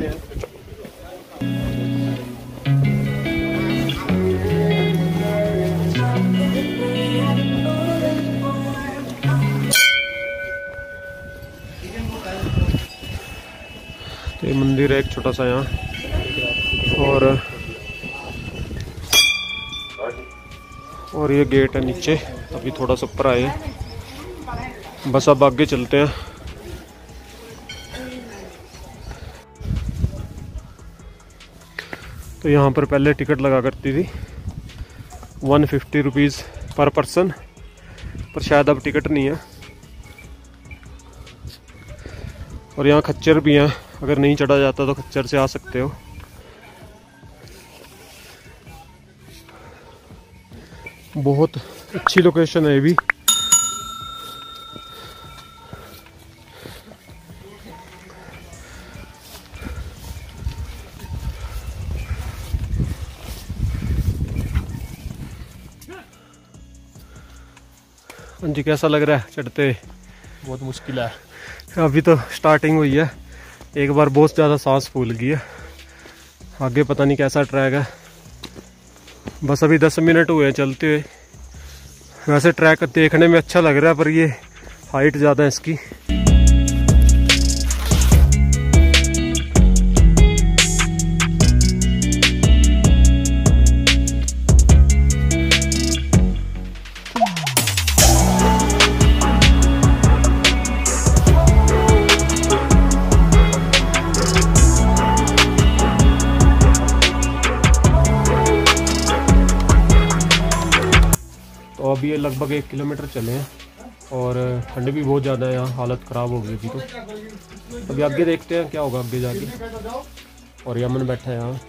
चलते हैं। तो ये मंदिर है एक छोटा सा यहाँ, और ये गेट है नीचे। अभी थोड़ा सा ऊपर आए, बस अब आगे चलते हैं। तो यहाँ पर पहले टिकट लगा करती थी 150 रुपीज़ पर पर्सन, पर शायद अब टिकट नहीं है। और यहाँ खच्चर भी हैं, अगर नहीं चढ़ा जाता तो खच्चर से आ सकते हो। बहुत अच्छी लोकेशन है ये भी। जी कैसा लग रहा है चढ़ते? बहुत मुश्किल है, अभी तो स्टार्टिंग हुई है, एक बार बहुत ज़्यादा सांस फूल गई है। आगे पता नहीं कैसा ट्रैक है, बस अभी 10 मिनट हुए हैं चलते हुए। वैसे ट्रैक देखने में अच्छा लग रहा है, पर ये हाइट ज़्यादा है इसकी। तो अभी ये लगभग 1 किलोमीटर चले हैं और ठंड भी बहुत ज़्यादा है, यहाँ हालत ख़राब हो गई थी। तो अभी आगे देखते हैं क्या होगा आगे जाके। और यमन बैठा है यहाँ,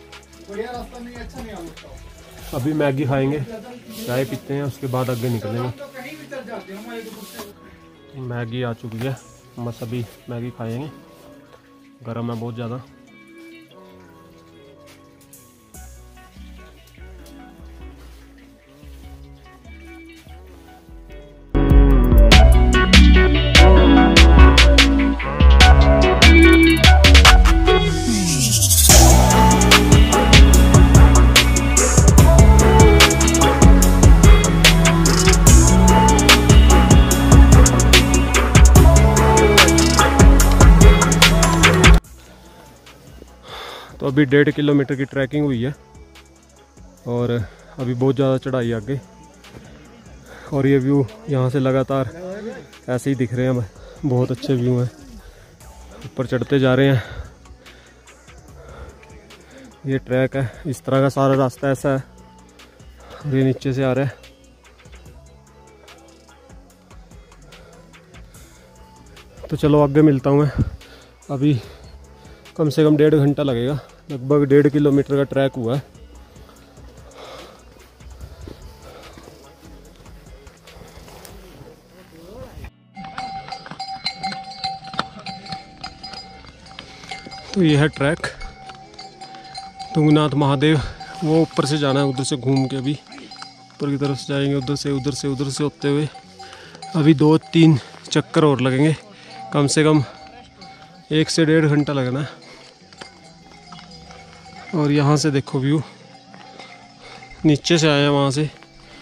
अभी मैगी खाएंगे, चाय पीते हैं, उसके बाद आगे निकलेंगे। मैगी आ चुकी है, बस अभी मैगी खाएंगे, गर्म है बहुत ज़्यादा। तो अभी 1.5 किलोमीटर की ट्रैकिंग हुई है और अभी बहुत ज़्यादा चढ़ाई आगे। और ये व्यू यहाँ से लगातार ऐसे ही दिख रहे हैं, बहुत अच्छे व्यू हैं। ऊपर चढ़ते जा रहे हैं, ये ट्रैक है, इस तरह का सारा रास्ता ऐसा है और ये नीचे से आ रहा है। तो चलो आगे मिलता हूँ मैं। अभी कम से कम 1.5 घंटा लगेगा, लगभग 1.5 किलोमीटर का ट्रैक हुआ है। तो ये है ट्रैक तुंगनाथ महादेव। वो ऊपर से जाना है, उधर से घूम के अभी ऊपर की तरफ से जाएंगे, उधर से होते हुए। अभी 2-3 चक्कर और लगेंगे, कम से कम 1 से 1.5 घंटा लगना है। और यहाँ से देखो व्यू, नीचे से आए हैं वहाँ से,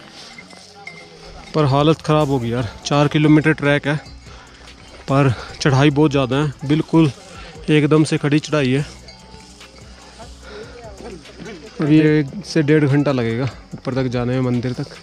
पर हालत ख़राब होगी यार। 4 किलोमीटर ट्रैक है, पर चढ़ाई बहुत ज़्यादा है, बिल्कुल एकदम से खड़ी चढ़ाई है। अभी 1 से 1.5 घंटा लगेगा ऊपर तक जाने में, मंदिर तक।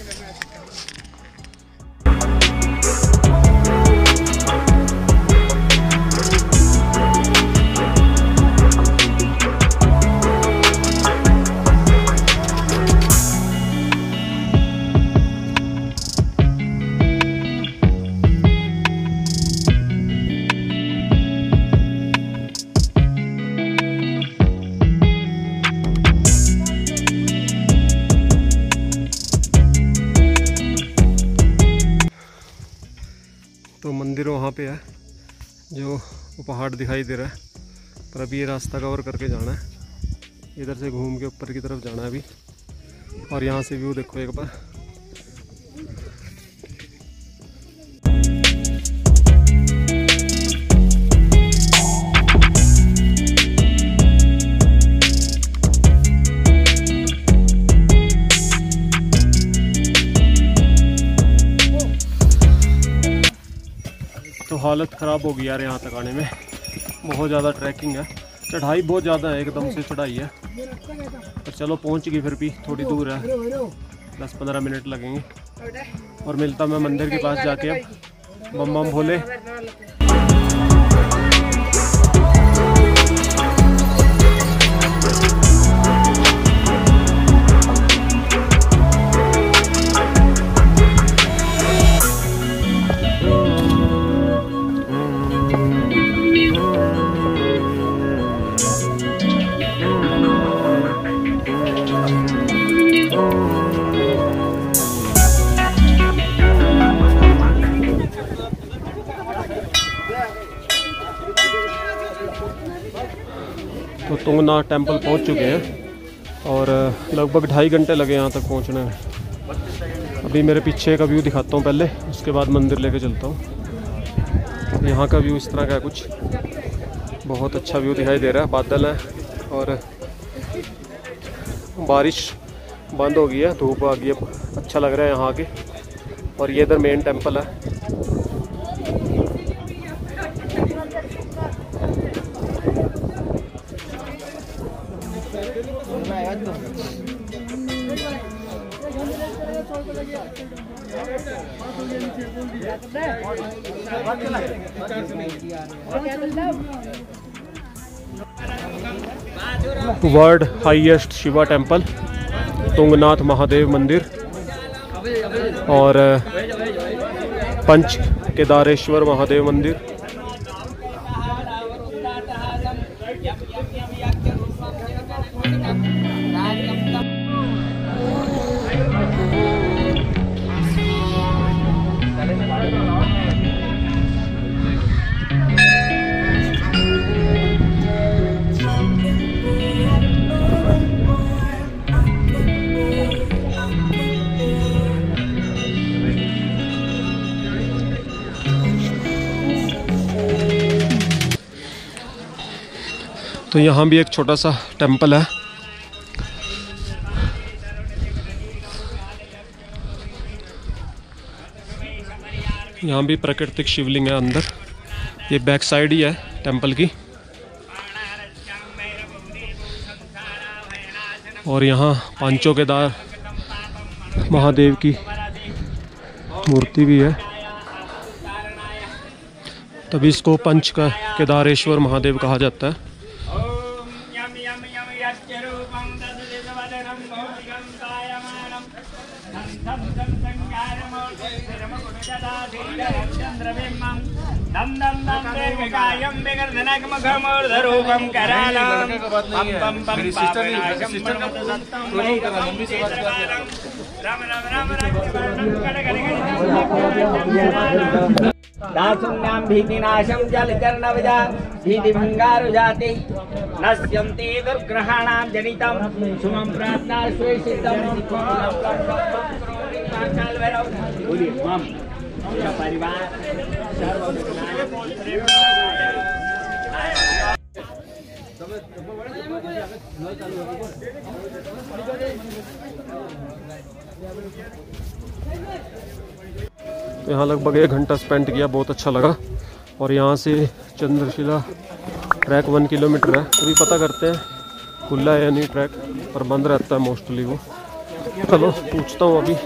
तो मंदिर वहाँ पे है, जो वो पहाड़ दिखाई दे रहा है, पर अभी ये रास्ता कवर करके जाना है। इधर से घूम के ऊपर की तरफ जाना है अभी। और यहाँ से व्यू देखो एक बार। हालत ख़राब हो गई यार यहाँ तक आने में, बहुत ज़्यादा ट्रैकिंग है, चढ़ाई बहुत ज़्यादा है, एकदम से चढ़ाई है। पर चलो पहुँच गई, फिर भी थोड़ी दूर है, 10-15 मिनट लगेंगे। और मिलता मैं मंदिर के पास जाके अब। बम बम भोले। तो तुंगनाथ टेम्पल पहुंच चुके हैं और लगभग 2.5 घंटे लगे यहाँ तक पहुँचने में। अभी मेरे पीछे का व्यू दिखाता हूँ पहले, उसके बाद मंदिर लेके चलता हूँ। यहाँ का व्यू इस तरह का है कुछ, बहुत अच्छा व्यू दिखाई दे रहा है। बादल है और बारिश बंद हो गई है, धूप आ गई है, अच्छा लग रहा है यहाँ आके। और ये इधर मेन टेम्पल है। World highest Shiva temple, Tungnath Mahadev मंदिर और पंच केदारेश्वर महादेव मंदिर। तो यहाँ भी एक छोटा सा टेम्पल है। यहाँ भी प्राकृतिक शिवलिंग है अंदर, ये बैक साइड ही है टेम्पल की। और यहाँ पांचों केदार महादेव की मूर्ति भी है, तभी इसको पंच का केदारेश्वर महादेव कहा जाता है। दासुन्यां भीतिनाशं जलचरणवजा भीतिभङ्गारुजाति नश्यन्ति दुर्ग्रहाणां जनितं सुमं प्रार्थना स्वेषितं परिवार तो यहाँ लगभग 1 घंटा स्पेंड किया, बहुत अच्छा लगा। और यहाँ से चंद्रशिला ट्रैक 1 किलोमीटर है, अभी पता करते हैं खुला है या नहीं ट्रैक, पर बंद रहता है मोस्टली वो। चलो पूछता हूँ अभी।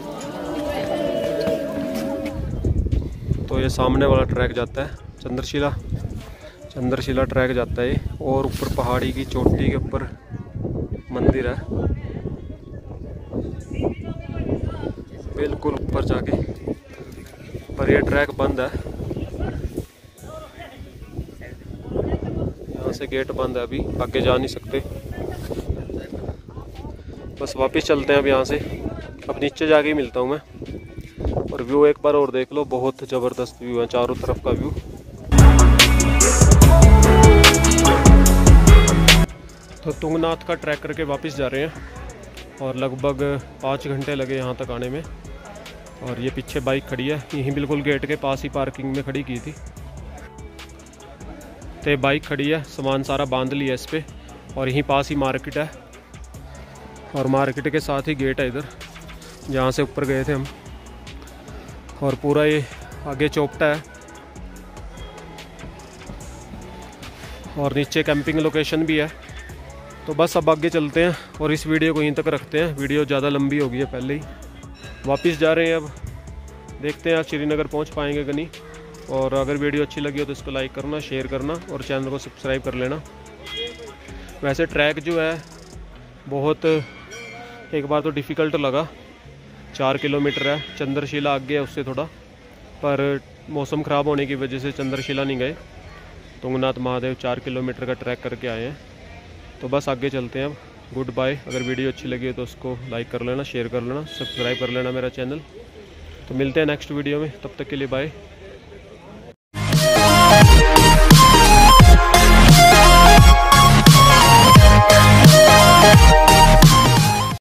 तो ये सामने वाला ट्रैक जाता है चंद्रशिला ट्रैक जाता है, और ऊपर पहाड़ी की चोटी के ऊपर मंदिर है, बिल्कुल ऊपर जाके। पर ये ट्रैक बंद है, यहाँ से गेट बंद है, अभी आगे जा नहीं सकते। बस वापस चलते हैं अब यहाँ से, अब नीचे जाके ही मिलता हूँ मैं। और व्यू एक बार और देख लो, बहुत ज़बरदस्त व्यू है चारों तरफ का व्यू। तो तुंगनाथ का ट्रैक करके वापस जा रहे हैं, और लगभग 5 घंटे लगे यहाँ तक आने में। और ये पीछे बाइक खड़ी है, यहीं बिल्कुल गेट के पास ही पार्किंग में खड़ी की थी। तो बाइक खड़ी है, सामान सारा बांध लिया इस पर, और यहीं पास ही मार्केट है, और मार्केट के साथ ही गेट है इधर जहाँ से ऊपर गए थे हम। और पूरा ये आगे चौपटा है, और नीचे कैंपिंग लोकेशन भी है। तो बस अब आगे चलते हैं और इस वीडियो को यहीं तक रखते हैं, वीडियो ज़्यादा लंबी हो गई है पहले ही। वापस जा रहे हैं अब, देखते हैं आज श्रीनगर पहुंच पाएंगे कि नहीं। और अगर वीडियो अच्छी लगी हो तो इसको लाइक करना, शेयर करना और चैनल को सब्सक्राइब कर लेना। वैसे ट्रैक जो है बहुत एक बार तो डिफ़िकल्ट लगा, 4 किलोमीटर है, चंद्रशिला आगे है उससे थोड़ा, पर मौसम ख़राब होने की वजह से चंद्रशिला नहीं गए। तुंगनाथ महादेव 4 किलोमीटर का ट्रैक करके आए हैं। तो बस आगे चलते हैं अब। Good bye. अगर वीडियो अच्छी लगी हो तो उसको लाइक कर लेना, शेयर कर लेना, सब्सक्राइब कर लेना मेरा चैनल। तो मिलते हैं नेक्स्ट वीडियो में, तब तक के लिए बाय।